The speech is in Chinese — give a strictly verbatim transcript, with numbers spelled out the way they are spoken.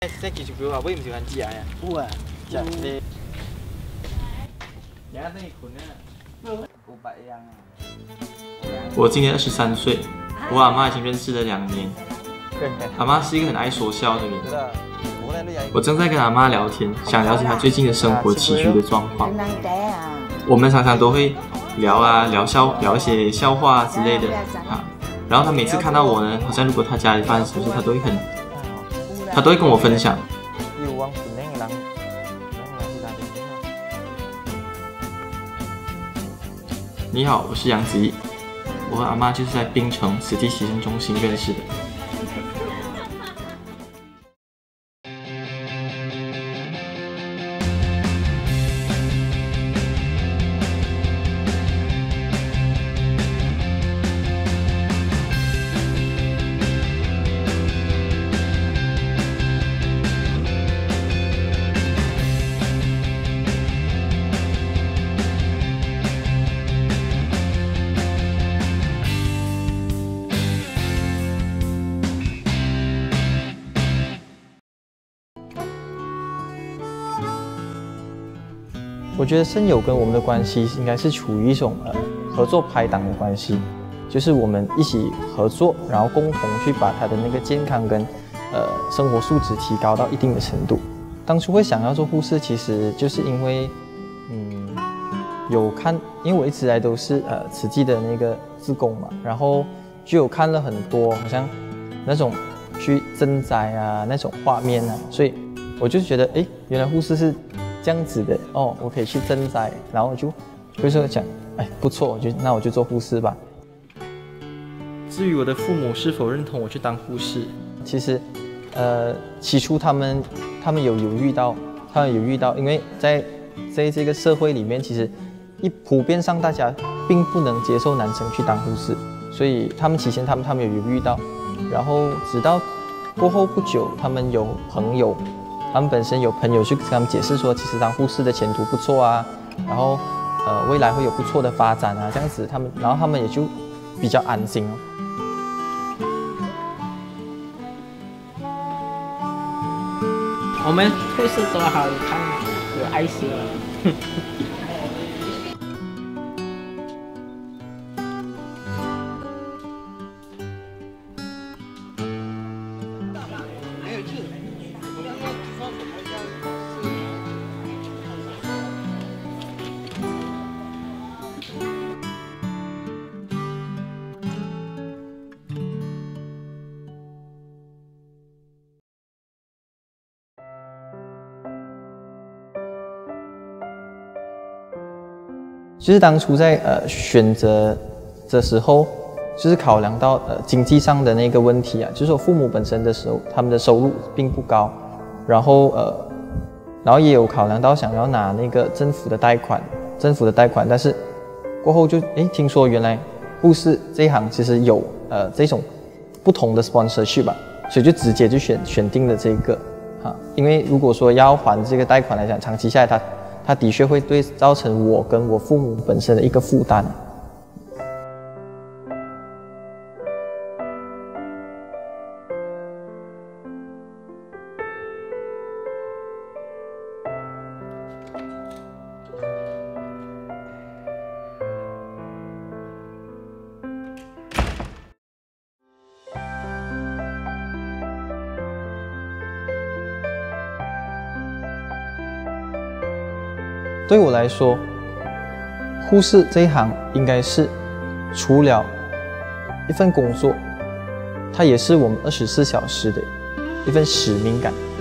即係叫做話，會唔少人知啊？有啊，就你。而家你困啊？五百樣啊。 我今年二十三岁，我阿妈已经认识了两年。阿妈是一个很爱说笑的人。我正在跟阿妈聊天，想了解她最近的生活起居的状况。我们常常都会聊啊，聊笑，聊一些笑话之类的啊。然后她每次看到我呢，好像如果她家里发生什么事，她都会很，她都会跟我分享。你好，我是杨子毅，我和阿妈就是在槟城实地习生中心认识的。 我觉得声友跟我们的关系应该是处于一种呃合作拍档的关系，就是我们一起合作，然后共同去把他的那个健康跟呃生活素质提高到一定的程度。当初会想要做护士，其实就是因为嗯有看，因为我一直以来都是呃慈济的那个志工嘛，然后就有看了很多好像那种去赈灾啊那种画面啊，所以我就觉得哎，原来护士是这样子的哦，我可以去赈灾，然后我就就是讲，哎，不错，我就那我就做护士吧。 至于我的父母是否认同我去当护士， 其实，呃，起初他们他们有犹豫到，他们有犹豫到，因为在在这个社会里面，其实一普遍上大家并不能接受男生去当护士，所以他们起先他们他们有犹豫到，然后直到过后不久，他们有朋友。他们本身有朋友去跟他们解释说，其实当护士的前途不错啊，然后呃未来会有不错的发展啊，这样子他们，然后他们也就比较安心哦。 我们护士多好看，有爱心。 就是当初在呃选择的时候，就是考量到呃经济上的那个问题啊，就是我父母本身的时候，他们的收入并不高，然后呃，然后也有考量到想要拿那个政府的贷款，政府的贷款，但是过后就诶听说原来护士这一行其实有呃这种不同的 sponsorship 吧，所以就直接就选选定了这个啊，因为如果说要还这个贷款来讲，长期下来它。它的确会对造成我跟我父母本身的一个负担。对我来说，护士这一行应该是除了一份工作，它也是我们二十四小时的一份使命感。